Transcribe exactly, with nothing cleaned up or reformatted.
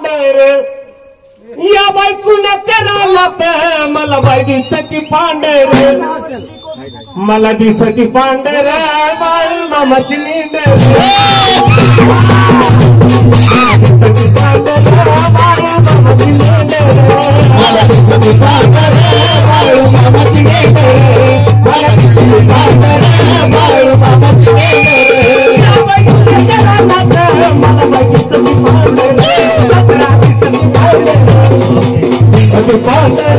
पांढर या बायकुणाच्या रानात मला बाई दिसती पांढर मला दिसती पांढर बाळू मामाची मेंढर दिसती पांढर बाळू मामाची मेंढर मला दिसती पांढर बाळू मामाची मेंढर मला दिसती पांढर बाळू मामाची मेंढर या बायकुणाच्या रानात मला बाई दिसती पांढर मला दिसती पांढर दिसती पांढर